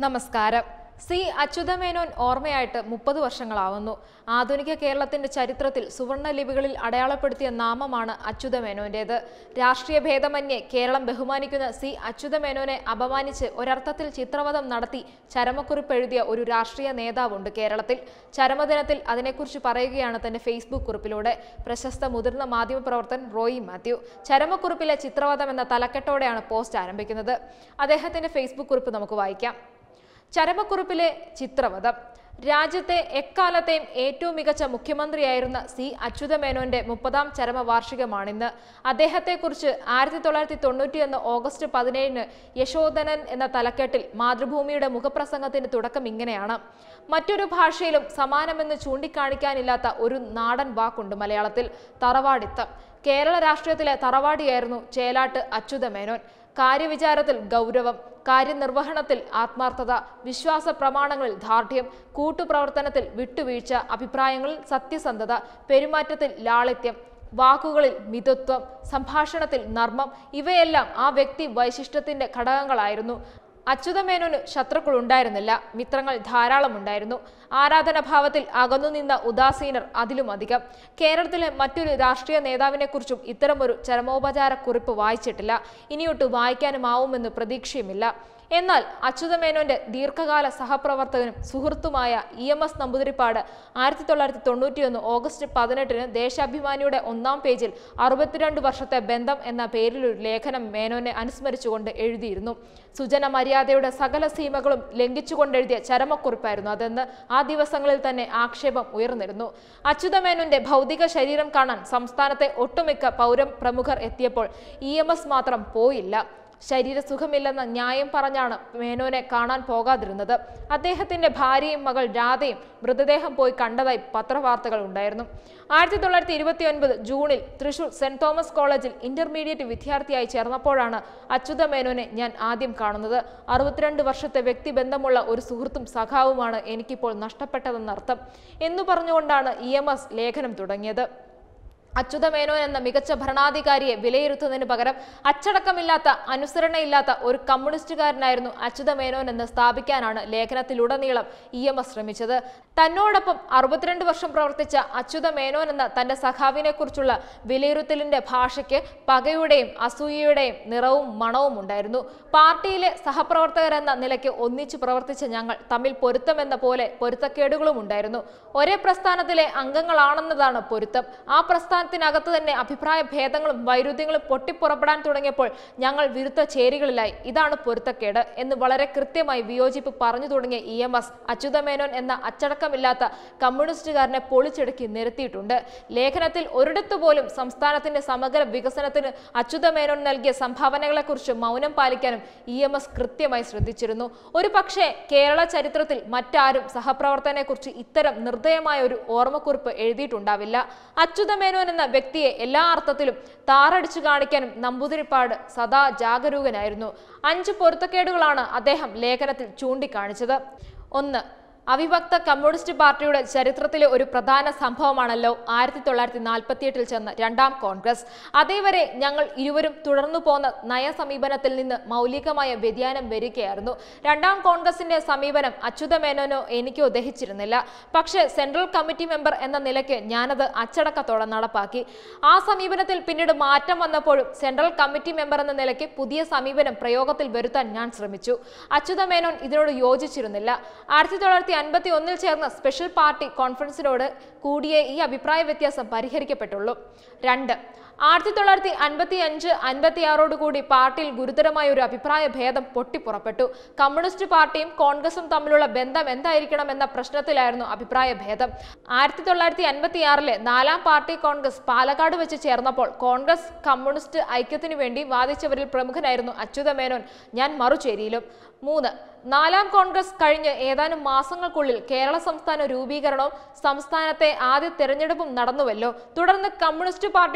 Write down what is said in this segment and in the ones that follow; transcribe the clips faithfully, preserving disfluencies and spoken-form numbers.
നമസ്കാരം. സി അച്യുതമേനോൻ ഓർമ്മയായിട്ട് മുപ്പത് വർഷങ്ങളാവുന്നു. ആധുനിക കേരളത്തിന്റെ ചരിത്രത്തിൽ സുവർണ ലിപികളിൽ അടയാളപ്പെടുത്തിയ നാമമാണ് അച്യുതമേനോന്റേത്. രാഷ്ട്രീയ ഭേദമന്യേ കേരളം ബഹുമാനിക്കുന്ന സി അച്യുതമേനോനെ അപമാനിച്ച് ഒരർത്ഥത്തിൽ ചിത്രവധം നടത്തി ചരമക്കുറിപ്പ് എഴുതിയ ഒരു രാഷ്ട്രീയ നേതാവുണ്ട് കേരളത്തിൽ. ചരമദിനത്തിൽ അതിനെക്കുറിച്ച് പറയുകയാണ് തന്റെ ഫേസ്ബുക്ക് കുറിപ്പിലൂടെ പ്രശസ്ത മുതിർന്ന മാധ്യമപ്രവർത്തകൻ റോയി മാത്യു. ചരമക്കുറിപ്പിലെ ചിത്രവധം എന്ന തലക്കെട്ടോടെയാണ് പോസ്റ്റ് ആരംഭിക്കുന്നത്. അദ്ദേഹത്തിന്റെ ഫേസ്ബുക്ക് കുറിപ്പ് നമുക്ക് വായിക്കാം. ചരമക്കുറിപ്പിലെ ചിത്രവധം. രാജ്യത്തെ എക്കാലത്തെയും ഏറ്റവും മികച്ച മുഖ്യമന്ത്രിയായിരുന്ന സി അച്യുതമേനോന്റെ മുപ്പതാം ചരമവാർഷികമാണിന്ന്. അദ്ദേഹത്തെക്കുറിച്ച് ആയിരത്തി തൊള്ളായിരത്തി തൊണ്ണൂറ്റിയൊന്ന് ഓഗസ്റ്റ് പതിനേഴിന് യശോധനൻ എന്ന തലക്കെട്ടിൽ മാതൃഭൂമിയുടെ മുഖപ്രസംഗത്തിന്റെ തുടക്കം ഇങ്ങനെയാണ്: മറ്റൊരു ഭാഷയിലും സമാനമെന്ന് ചൂണ്ടിക്കാണിക്കാനില്ലാത്ത ഒരു നാടൻ വാക്കുണ്ട് മലയാളത്തിൽ, തറവാടിത്തം. കേരള രാഷ്ട്രീയത്തിലെ തറവാടിയായിരുന്നു ചേലാട്ട് അച്യുതമേനോൻ. കാര്യവിചാരത്തിൽ ഗൗരവം, കാര്യനിർവഹണത്തിൽ ആത്മാർത്ഥത, വിശ്വാസ പ്രമാണങ്ങളിൽ ദാർഢ്യം, കൂട്ടുപ്രവർത്തനത്തിൽ വിട്ടുവീഴ്ച, അഭിപ്രായങ്ങളിൽ സത്യസന്ധത, പെരുമാറ്റത്തിൽ ലാളിത്യം, വാക്കുകളിൽ മിതത്വം, സംഭാഷണത്തിൽ നർമ്മം, ഇവയെല്ലാം ആ വ്യക്തി വൈശിഷ്ട്യത്തിന്റെ ഘടകങ്ങളായിരുന്നു. അച്യുതമേനോന് ശത്രുക്കൾ ഉണ്ടായിരുന്നില്ല, മിത്രങ്ങൾ ധാരാളം ഉണ്ടായിരുന്നു. ആരാധനാഭാവത്തിൽ അകന്നുനിന്ന ഉദാസീനർ അതിലുമധികം. കേരളത്തിലെ മറ്റൊരു രാഷ്ട്രീയ നേതാവിനെക്കുറിച്ചും ഇത്തരമൊരു ചരമോപചാര കുറിപ്പ് വായിച്ചിട്ടില്ല, ഇനിയൊട്ട് വായിക്കാനുമാവുമെന്ന് പ്രതീക്ഷയുമില്ല. എന്നാൽ അച്യുതമേനോന്റെ ദീർഘകാല സഹപ്രവർത്തകനും സുഹൃത്തുമായ ഇ എം എസ് നമ്പൂതിരിപ്പാട് ആയിരത്തി തൊള്ളായിരത്തി തൊണ്ണൂറ്റിയൊന്ന് ഓഗസ്റ്റ് പതിനെട്ടിന് ദേശാഭിമാനിയുടെ ഒന്നാം പേജിൽ അറുപത്തിരണ്ട് വർഷത്തെ ബന്ധം എന്ന പേരിലൊരു ലേഖനം മേനോനെ അനുസ്മരിച്ചുകൊണ്ട് എഴുതിയിരുന്നു. സുജന മര്യാദയുടെ സകല സീമകളും ലംഘിച്ചുകൊണ്ടെഴുതിയ ചരമക്കുറിപ്പായിരുന്നു അതെന്ന് ആ ദിവസങ്ങളിൽ തന്നെ ആക്ഷേപം ഉയർന്നിരുന്നു. അച്യുതമേനോന്റെ ഭൗതിക ശരീരം കാണാൻ സംസ്ഥാനത്തെ ഒട്ടുമിക്ക പൗര പ്രമുഖർ എത്തിയപ്പോൾ ഇ എം എസ് മാത്രം പോയില്ല. ശരീരസുഖമില്ലെന്ന ന്യായം പറഞ്ഞാണ് മേനോനെ കാണാൻ പോകാതിരുന്നത്. അദ്ദേഹത്തിന്റെ ഭാര്യയും മകൾ രാധയും മൃതദേഹം പോയി കണ്ടതായി പത്രവാർത്തകൾ ഉണ്ടായിരുന്നു. ആയിരത്തി തൊള്ളായിരത്തി ഇരുപത്തി ഒൻപത് ജൂണിൽ തൃശൂർ സെന്റ് തോമസ് കോളേജിൽ ഇന്റർമീഡിയറ്റ് വിദ്യാർത്ഥിയായി ചേർന്നപ്പോഴാണ് അച്യുതമേനോനെ ഞാൻ ആദ്യം കാണുന്നത്. അറുപത്തിരണ്ട് വർഷത്തെ വ്യക്തിബന്ധമുള്ള ഒരു സുഹൃത്തും സഖാവുമാണ് എനിക്കിപ്പോൾ നഷ്ടപ്പെട്ടതെന്നർത്ഥം എന്നു പറഞ്ഞുകൊണ്ടാണ് ഇ എം എസ് ലേഖനം തുടങ്ങിയത്. അച്യുതമേനോൻ എന്ന മികച്ച ഭരണാധികാരിയെ വിലയിരുത്തുന്നതിന് പകരം അച്ചടക്കമില്ലാത്ത, അനുസരണയില്ലാത്ത ഒരു കമ്മ്യൂണിസ്റ്റുകാരനായിരുന്നു അച്യുതമേനോൻ എന്ന് സ്ഥാപിക്കാനാണ് ലേഖനത്തിലുടനീളം ഇ എം എസ് ശ്രമിച്ചത്. തന്നോടൊപ്പം അറുപത്തിരണ്ട് വർഷം പ്രവർത്തിച്ച അച്യുതമേനോൻ എന്ന തന്റെ സഖാവിനെ കുറിച്ചുള്ള വിലയിരുത്തലിന്റെ ഭാഷയ്ക്ക് പകയുടെയും അസൂയയുടെയും നിറവും മണവും ഉണ്ടായിരുന്നു. പാർട്ടിയിലെ സഹപ്രവർത്തകരെന്ന നിലയ്ക്ക് ഒന്നിച്ചു പ്രവർത്തിച്ച ഞങ്ങൾ തമ്മിൽ പൊരുത്തമെന്ന പോലെ പൊരുത്തക്കേടുകളും ഉണ്ടായിരുന്നു. ഒരേ പ്രസ്ഥാനത്തിലെ അംഗങ്ങളാണെന്നതാണ് പൊരുത്തം. ആ പ്രസ്ഥാന ത്തിനകത്ത് തന്നെ അഭിപ്രായ ഭേദങ്ങളും വൈരുദ്ധ്യങ്ങളും പൊട്ടിപ്പുറപ്പെടാൻ തുടങ്ങിയപ്പോൾ ഞങ്ങൾ വിരുദ്ധ ചേരികളിലായി. ഇതാണ് പൊരുത്തക്കേട് എന്ന് വളരെ കൃത്യമായി വിയോജിപ്പ് പറഞ്ഞു തുടങ്ങിയ ഇ എം എസ് അച്യുതമേനോൻ എന്ന അച്ചടക്കമില്ലാത്ത കമ്മ്യൂണിസ്റ്റുകാരനെ പൊളിച്ചെടുക്കി നിരത്തിയിട്ടുണ്ട്. ലേഖനത്തിൽ ഒരിടത്തു പോലും സംസ്ഥാനത്തിന്റെ സമഗ്ര വികസനത്തിന് അച്യുതമേനോൻ നൽകിയ സംഭാവനകളെക്കുറിച്ച് മൗനം പാലിക്കാനും ഇ എം എസ് കൃത്യമായി ശ്രദ്ധിച്ചിരുന്നു. ഒരു പക്ഷേ കേരള ചരിത്രത്തിൽ മറ്റാരും സഹപ്രവർത്തനെ കുറിച്ച് ഇത്തരം നിർദ്ദയമായ ഒരു ഓർമ്മക്കുറിപ്പ് എഴുതിയിട്ടുണ്ടാവില്ല. അച്യുതമേനോൻ എന്ന വ്യക്തിയെ എല്ലാ അർത്ഥത്തിലും താറടിച്ചു കാണിക്കാനും നമ്പൂതിരിപ്പാട് സദാ ജാഗരൂകനായിരുന്നു. അഞ്ച് പൊരുത്തക്കേടുകളാണ് അദ്ദേഹം ലേഖനത്തിൽ ചൂണ്ടിക്കാണിച്ചത്. ഒന്ന്, അവിഭക്ത കമ്മ്യൂണിസ്റ്റ് പാർട്ടിയുടെ ചരിത്രത്തിലെ ഒരു പ്രധാന സംഭവമാണല്ലോ ആയിരത്തി തൊള്ളായിരത്തി നാൽപ്പത്തി എട്ടിൽ ചെന്ന രണ്ടാം കോൺഗ്രസ്. അതേവരെ ഞങ്ങൾ ഇരുവരും തുടർന്നു പോന്ന നയസമീപനത്തിൽ നിന്ന് മൗലികമായ വ്യതിയാനം വരികയായിരുന്നു. രണ്ടാം കോൺഗ്രസിന്റെ സമീപനം അച്യുതമേനോനോ എനിക്കോ ദഹിച്ചിരുന്നില്ല. പക്ഷേ സെൻട്രൽ കമ്മിറ്റി മെമ്പർ എന്ന നിലയ്ക്ക് ഞാനത് അച്ചടക്കത്തോടെ നടപ്പാക്കി. ആ സമീപനത്തിൽ പിന്നീട് മാറ്റം വന്നപ്പോഴും സെൻട്രൽ കമ്മിറ്റി മെമ്പർ എന്ന നിലയ്ക്ക് പുതിയ സമീപനം പ്രയോഗത്തിൽ വരുത്താൻ ഞാൻ ശ്രമിച്ചു. അച്യുതമേനോൻ ഇതിനോട് യോജിച്ചിരുന്നില്ല. ആയിരത്തി തൊള്ളായിരത്തി അൻപത്തി ഒന്നിൽ ചേർന്ന സ്പെഷ്യൽ പാർട്ടി കോൺഫറൻസിനോട് കൂടിയേ ഈ അഭിപ്രായ വ്യത്യാസം പരിഹരിക്കപ്പെട്ടുള്ളൂ. രണ്ട്, ആയിരത്തി തൊള്ളായിരത്തി അൻപത്തി അഞ്ച് അൻപത്തി ആറോടുകൂടി പാർട്ടിയിൽ ഗുരുതരമായ ഒരു അഭിപ്രായ ഭേദം പൊട്ടിപ്പുറപ്പെട്ടു. കമ്മ്യൂണിസ്റ്റ് പാർട്ടിയും കോൺഗ്രസും തമ്മിലുള്ള ബന്ധം എന്തായിരിക്കണം എന്ന പ്രശ്നത്തിലായിരുന്നു അഭിപ്രായ ഭേദം. ആയിരത്തി തൊള്ളായിരത്തി അൻപത്തി ആറിലെ നാലാം പാർട്ടി കോൺഗ്രസ് പാലക്കാട് വെച്ച് ചേർന്നപ്പോൾ കോൺഗ്രസ് കമ്മ്യൂണിസ്റ്റ് ഐക്യത്തിനു വേണ്ടി വാദിച്ചവരിൽ പ്രമുഖനായിരുന്നു അച്യുതമേനോൻ. ഞാൻ മറുചേരിയിലും. മൂന്ന്, നാലാം കോൺഗ്രസ് കഴിഞ്ഞ് ഏതാനും മാസങ്ങൾക്കുള്ളിൽ കേരള സംസ്ഥാന രൂപീകരണവും സംസ്ഥാനത്തെ ആദ്യ തെരഞ്ഞെടുപ്പും നടന്നുവല്ലോ. തുടർന്ന് കമ്മ്യൂണിസ്റ്റ് പാർട്ടിയുടെ ഗവൺമെന്റ്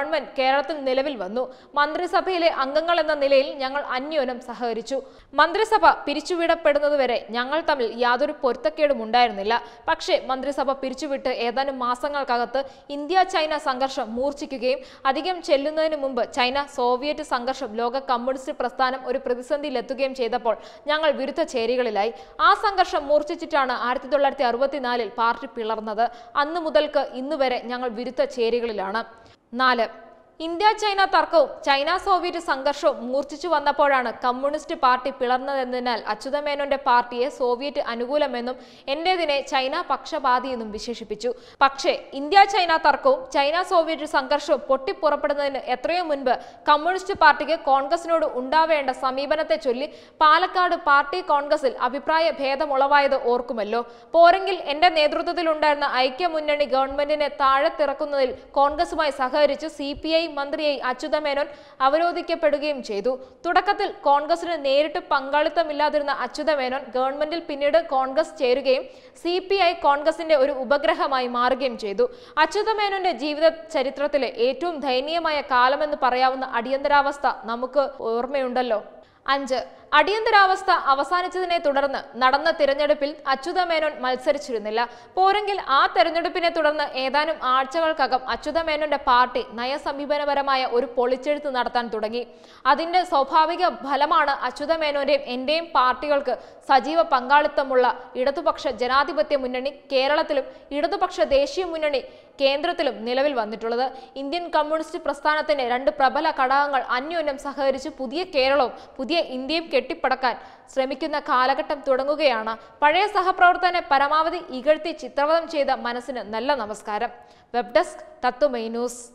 ഗവൺമെന്റ് കേരളത്തിൽ നിലവിൽ വന്നു. മന്ത്രിസഭയിലെ അംഗങ്ങൾ എന്ന നിലയിൽ ഞങ്ങൾ അന്യോന്യം സഹകരിച്ചു. മന്ത്രിസഭ പിരിച്ചുവിടപ്പെടുന്നതുവരെ ഞങ്ങൾ തമ്മിൽ യാതൊരു പൊരുത്തക്കേടും ഉണ്ടായിരുന്നില്ല. പക്ഷേ മന്ത്രിസഭ പിരിച്ചുവിട്ട് ഏതാനും മാസങ്ങൾക്കകത്ത് ഇന്ത്യ ചൈന സംഘർഷം മൂർച്ഛിക്കുകയും അധികം ചെല്ലുന്നതിന് മുമ്പ് ചൈന സോവിയറ്റ് സംഘർഷം ലോക കമ്മ്യൂണിസ്റ്റ് പ്രസ്ഥാനം ഒരു പ്രതിസന്ധിയിലെത്തുകയും ചെയ്തപ്പോൾ ഞങ്ങൾ വിരുദ്ധ ചേരികളിലായി. ആ സംഘർഷം മൂർച്ഛിച്ചിട്ടാണ് ആയിരത്തി തൊള്ളായിരത്തി അറുപത്തിനാലിൽ പാർട്ടി പിളർന്നത്. അന്നു മുതൽക്ക് ഇന്നുവരെ ഞങ്ങൾ വിരുദ്ധ ചേരികളിലാണ്. നാല്. ഇന്ത്യ ചൈന തർക്കവും ചൈന സോവിയറ്റ് സംഘർഷവും മൂർച്ഛിച്ചു വന്നപ്പോഴാണ് കമ്മ്യൂണിസ്റ്റ് പാർട്ടി പിളർന്നതെന്നതിനാൽ അച്യുതമേനോന്റെ പാർട്ടിയെ സോവിയറ്റ് അനുകൂലമെന്നും എന്റേതിനെ ചൈന പക്ഷപാതിയെന്നും വിശേഷിപ്പിച്ചു. പക്ഷേ ഇന്ത്യ ചൈന തർക്കവും ചൈന സോവിയറ്റ് സംഘർഷവും പൊട്ടിപ്പുറപ്പെടുന്നതിന് എത്രയോ മുൻപ് കമ്മ്യൂണിസ്റ്റ് പാർട്ടിക്ക് കോൺഗ്രസിനോട് ഉണ്ടാവേണ്ട സമീപനത്തെ ചൊല്ലി പാലക്കാട് പാർട്ടി കോൺഗ്രസിൽ അഭിപ്രായ ഭേദമുളവായത് ഓർക്കുമല്ലോ. പോരെങ്കിൽ എന്റെ നേതൃത്വത്തിലുണ്ടായിരുന്ന ഐക്യമുന്നണി ഗവൺമെന്റിനെ താഴെത്തിറക്കുന്നതിൽ കോൺഗ്രസുമായി സഹകരിച്ച് സി പി ഐ മന്ത്രിയായി അച്യുതമേനോൻ അവരോധിക്കപ്പെടുകയും ചെയ്തു. തുടക്കത്തിൽ കോൺഗ്രസിന് നേരിട്ട് പങ്കാളിത്തമില്ലാതിരുന്ന അച്യുതമേനോൻ ഗവൺമെന്റിൽ പിന്നീട് കോൺഗ്രസ് ചേരുകയും സി പി ഐ കോൺഗ്രസിന്റെ ഒരു ഉപഗ്രഹമായി മാറുകയും ചെയ്തു. അച്യുതമേനോന്റെ ജീവിത ചരിത്രത്തിലെ ഏറ്റവും ദയനീയമായ കാലമെന്ന് പറയാവുന്ന അടിയന്തരാവസ്ഥ നമുക്ക് ഓർമ്മയുണ്ടല്ലോ. അഞ്ച്. അടിയന്തരാവസ്ഥ അവസാനിച്ചതിനെ തുടർന്ന് നടന്ന തിരഞ്ഞെടുപ്പിൽ അച്യുതമേനോൻ മത്സരിച്ചിരുന്നില്ല. പോരെങ്കിൽ ആ തെരഞ്ഞെടുപ്പിനെ തുടർന്ന് ഏതാനും ആഴ്ചകൾക്കകം അച്യുതമേനോന്റെ പാർട്ടി നയസമീപനപരമായ ഒരു പൊളിച്ചെഴുത്ത് നടത്താൻ തുടങ്ങി. അതിന്റെ സ്വാഭാവിക ഫലമാണ് അച്യുതമേനോന്റെയും എന്റെയും പാർട്ടികൾക്ക് സജീവ പങ്കാളിത്തമുള്ള ഇടതുപക്ഷ ജനാധിപത്യ മുന്നണി കേരളത്തിലും ഇടതുപക്ഷ ദേശീയ മുന്നണി കേന്ദ്രത്തിലും നിലവിൽ വന്നിട്ടുള്ളത്. ഇന്ത്യൻ കമ്മ്യൂണിസ്റ്റ് പ്രസ്ഥാനത്തിന്റെ രണ്ട് പ്രബല ഘടകങ്ങൾ അന്യോന്യം സഹകരിച്ച് പുതിയ കേരളവും പുതിയ ഇന്ത്യയും കെട്ടിപ്പടക്കാൻ ശ്രമിക്കുന്ന കാലഘട്ടം തുടങ്ങുകയാണ്. പഴയ സഹപ്രവർത്തകനെ പരമാവധി ഇകഴ്ത്തി ചിത്രവധം ചെയ്ത മനസ്സിന് നല്ല നമസ്കാരം. Web desk Tatwamayi news.